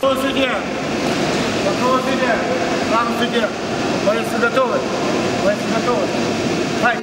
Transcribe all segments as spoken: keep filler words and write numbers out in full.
Готовы, судья? Готовы, судья? Главный судья. Бойцы готовы? Бойцы готовы? Файт!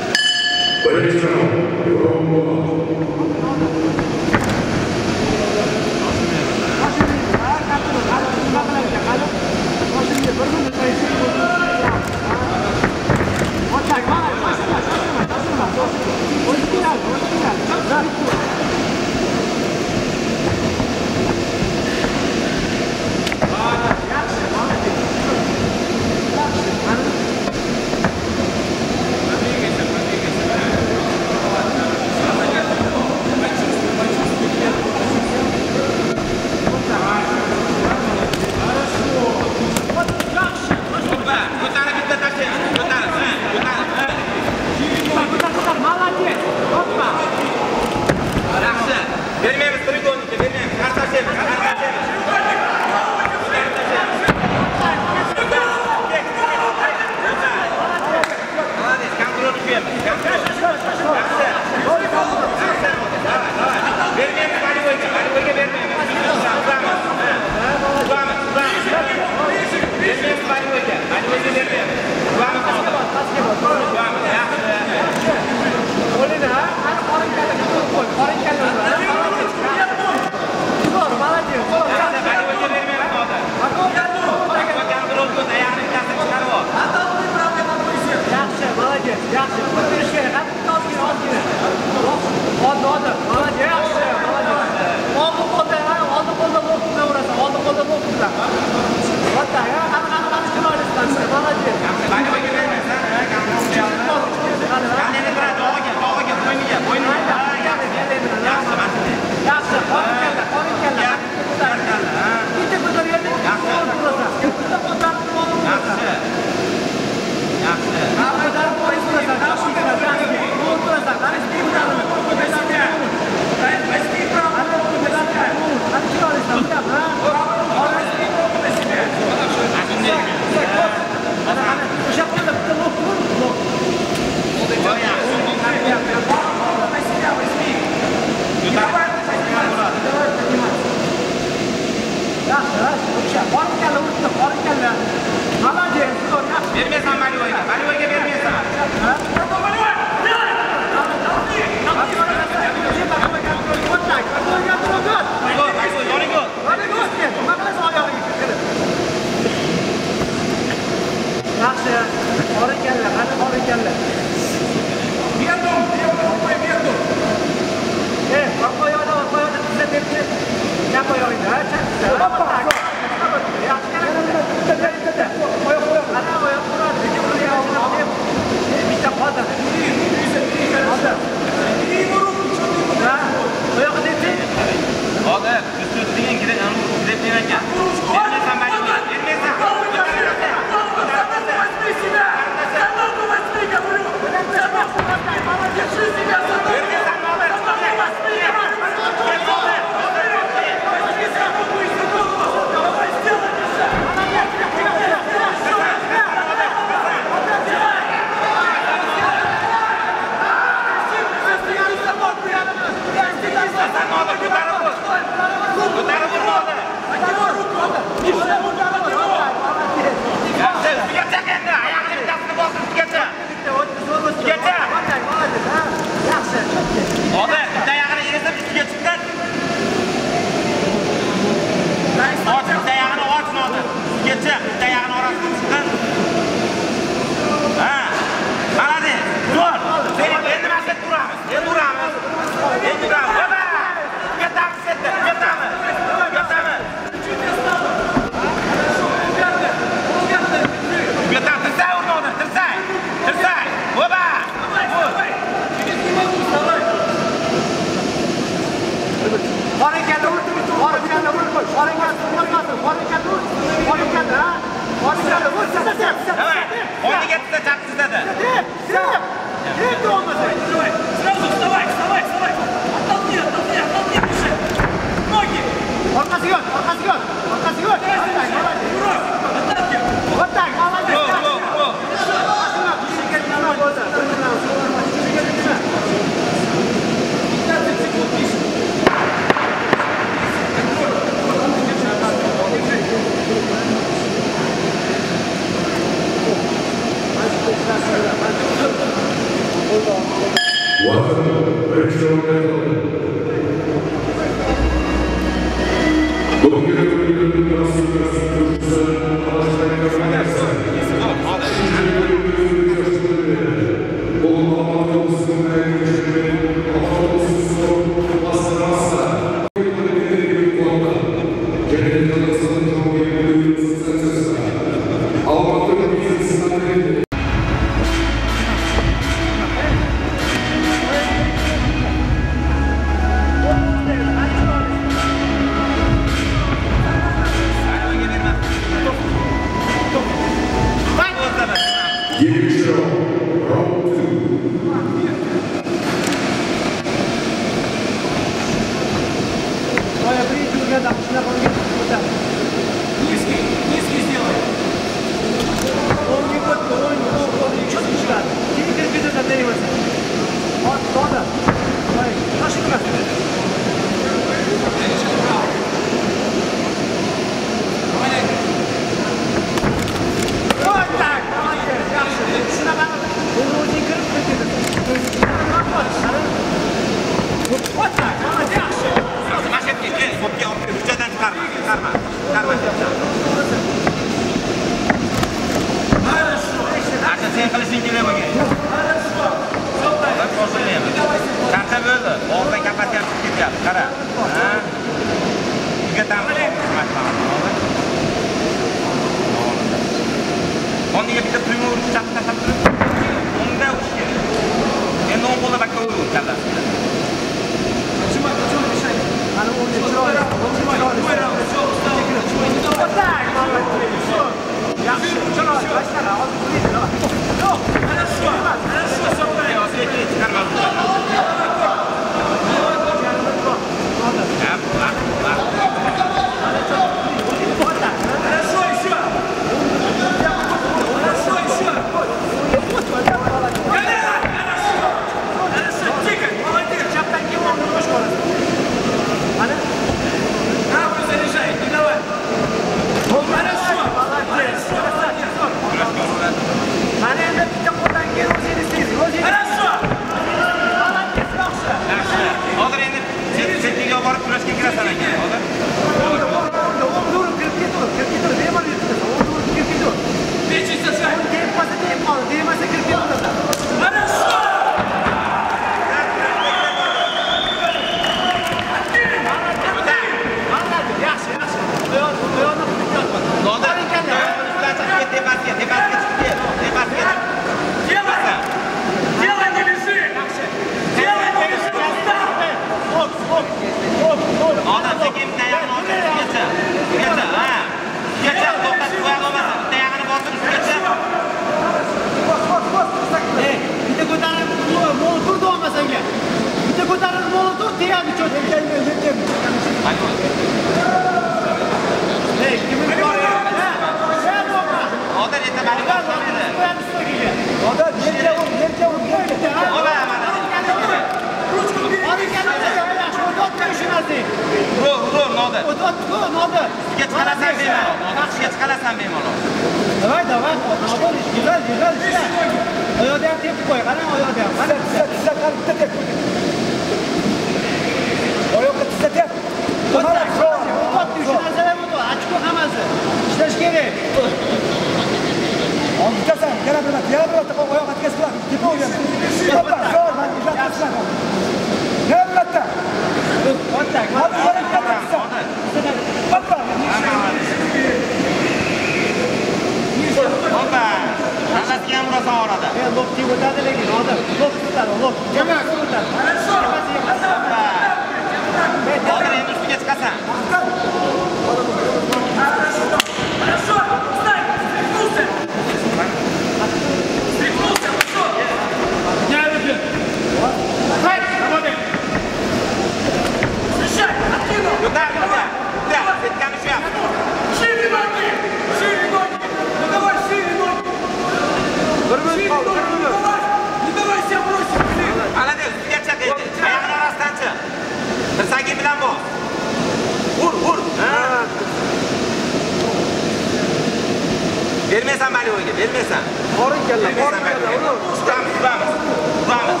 Vermesen beni oyunu, vermesen. Korun kella, korun kella. Tutamız, tutamız, tutamız.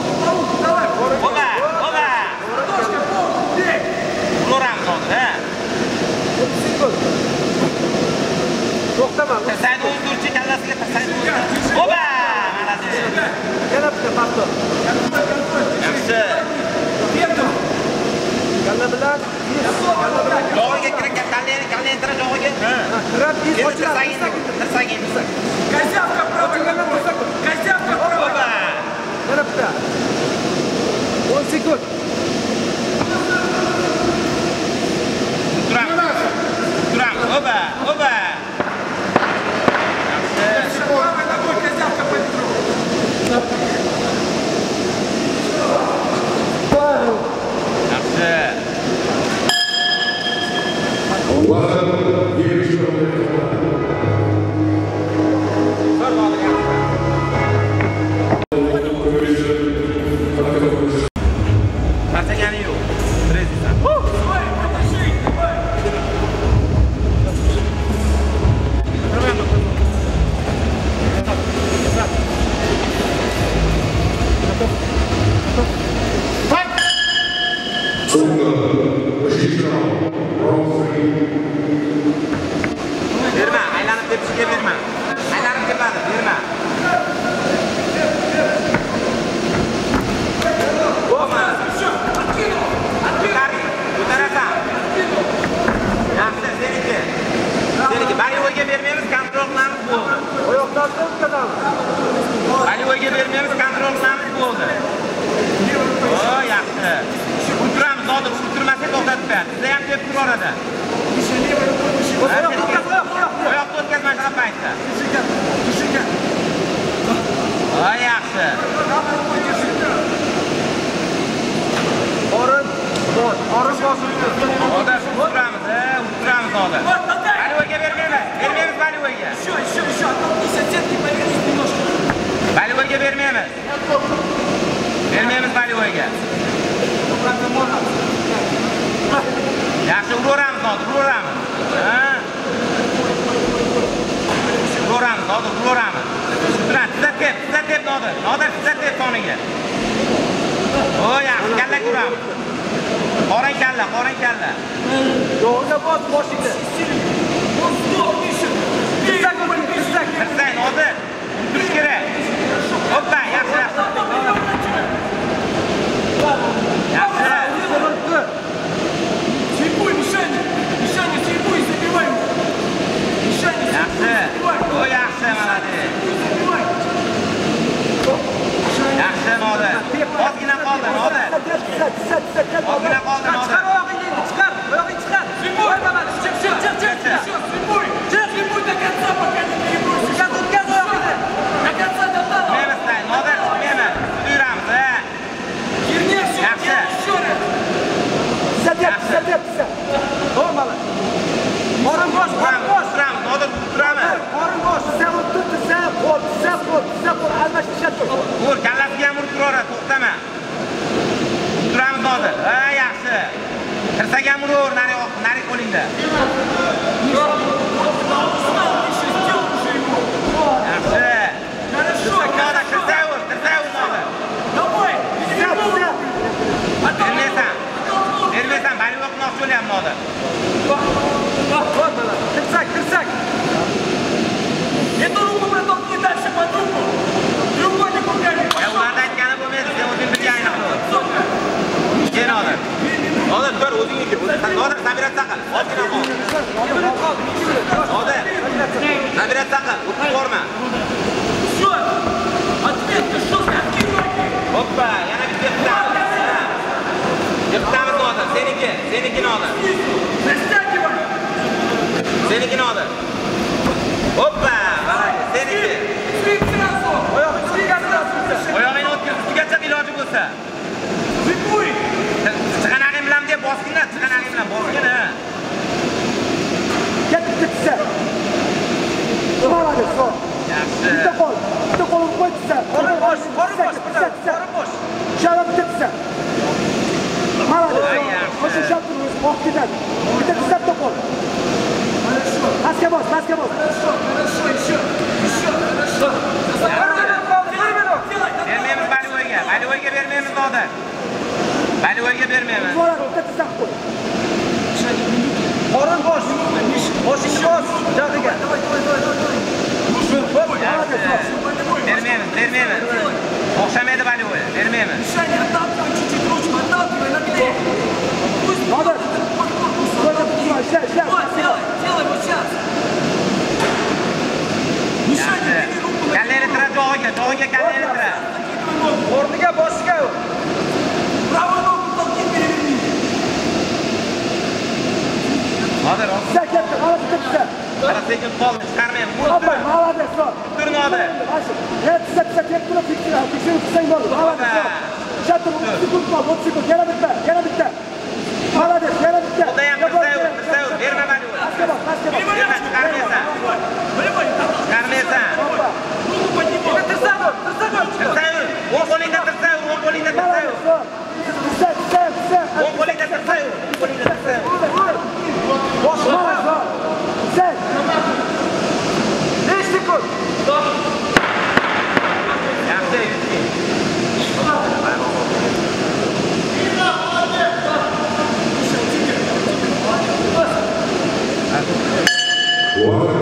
Oba, oba. Unuram kaldı, he. Jog'iga kirib kallayni kallayntira jog'iga. Kirab iz Endi ochiladi. tirsagin, tirsagin. Козявка правая. Козявка правая. Yana bitta. o'n sekund. Turamiz. Turamiz. Oba, oba. Правой ногой козявка по бедру. Yaxshi. Charchagani yo'q. Prezident. Berma, aylanib tepishga berma. Aylanib tepadi, berma. Bo'lmaz. Ko'taring, ko'tarasan. Yaxshi, seniki. Seniki Balivoyga bermaymiz, kontrol qilamiz bo'ldi. Oyoqdan o'tkazamiz. Balivoyga bermaymiz, kontrol qilamiz bo'ldi. O, yaxshi. O'tiramiz, hozir o'tirmasa to'xtatib ber. Sizda ham tepib tur orada. Oyoqni o'tkazma shunaqa paytda. O, yaxshi. Orin, bosh, orin boshini. Hozir o'tiramiz, ha, o'tiramiz hozir. Balivoyga bermaymiz, bermaymiz Balivoyga. Еще, еще, еще. Оттолкнись от сетки, повернись немножко. Balivoyga bermaymiz. Bermaymiz Balivoyga. Yaxshi, uraveramiz hozir, uraveramiz. Ha? Uraveramiz hozir, uraveramiz. Turan, tizat tep, tizat tep Nodir. Nodir tizat tep soniga. O, yaxshi, kalla uramiz. Qorang kalla, qorang kalla. Yo'g'iga bos boshingni. Tirzak bo'ling, tirzak. Tirsang, Nodir. Turish kerak. Hoppa, yaxshi. Yaxshi. Слепой, Мишаня. Мишаня, слепой, забивай его. Мишаня, Yaxshi. O, yaxshi, молодец. забивай. Yaxshi, Nodir. Ozgina qoldi, Nodir. Ozgina qoldi, Nodir. Chiqar oyog'ingni endi, chiqar. Oyog'ingni chiqar. Слепой, Qo'yma, chiq, chiq, chiq, chiq. Еще, слепой. Слепой до конца, пока не перебросишь. O'tkaz, o'tkaz oyog'ingni. До конца до тала. Chiqmaymiz, Nodir, chiqmaymiz. Buyuramiz, ha. Херня все, Yaxshi. еще раз. Tizzat yap, tizzat yap, tizzat. Bo'lmadi. Orin bosh, orin bosh. Turamiz, Nodir, turamiz. Orin bosh. Tizzat urib tur, tizzat qo'l, tizzat qo'l, tizzat qo'l. Almashtirishadi tur. Ur, kallasiga ham urib turaveradi, to'xtama. Turamiz, Nodir. Ha, yaxshi. Tirsak ham uraver, nari nari qo'lingda. Еще сделал уже его. Yaxshi. Хорошо. Nodir, tirsaver, tirsaver, Nodir. Давай. Tizzat, tizzat. Bermaysan. Bermaysan, Balivoy qilmoqchi bo'lyapman, Nodir. Bo'lmadi. Tirzak, tirzak. Эту руку протолкни дальше под руку. Треугольник руками. Ya ularda aytgani bo'lmaydi, sen o'zing bilganing qil. Kel, Nodir. Nodir, tur, o'zing kel. Nodir, Sabirat saqil. Ozgina qol. Nodir. Sabirat saqil, o'tib borma. Все. Ответка жестко. Откидывай. Hoppa, yana bitta yiqitamiz. Yiqitamiz, Nodir. Seniki, seniki Nodir. Растягивай. Seniki Nodir. Hoppa, seniki. Свит сразу. Oyog'ingni o'tkazib. Oyog'ingni o'tkaz, ustigacha iloji bo'lsa. Слепой. Chiqanag'ing bilan deb bosgin-da, chiqanag'ing bilan bosgin, ha. Ketdi, tizzat. Bo'lmadi, so'l. Yaxshi. Bitta qo'l, bitta qo'lni qo'y tizzat. Orin bosh, orin bosh, tizzat, tizzat. orin bosh. Shala bitta tizzat. Maladi. Ay, yaxshi. O'sha shart turib, oq ketadi. Bitta tizzatda qo'l. Хорошо. Pastga bos, pastga bos. Хорошо. Хорошо. Еще. Еще. Хорошо. Bermaymiz Balivoyga. Balivoyga bermaymiz, Nodir. Balivoyga bermaymiz. Bo'ladi, bitta tizzat qo'y. Orin bosh. Boshingni bos, jag'iga. Yaxshi. Bermaymiz, bermaymiz. O'xshamaydi Balivoy, bermaymiz. Мишаня, отталкивай чуть-чуть ручку, отталкивай, наглей. Пусть Nodir. Nodir. Nodir, Tissa ketdi, mana bitta tissa. qara sekin qoldi, chiqarmayapti. Opa, молодец, so. Tur Nodir. Ya tissa tissa ketdi, turib tekshirib, tekshirib tursang bo'ldi. Молодец. Shatr o'ttiz sekund qoldi, o'ttiz sekund. Yana bitta, yana bitta. Молодец, yana bitta. Xudo ham tirsayor, tirsayor, berma mani. Pastga bos, pastga bos. Berma, chiqarmaysan. Chiqarmaysan. Tirsayor, tirsayor. Tirsayor, o'ng qo'lingda tirsayor, o'ng qo'lingda tirsayor. Tissa, tissa, tissa. O'ng qo'lingda tirsayor, o'ng qo'lingda tirsayor. Boshqa. Sen. besh sekund. Yaxshi. One.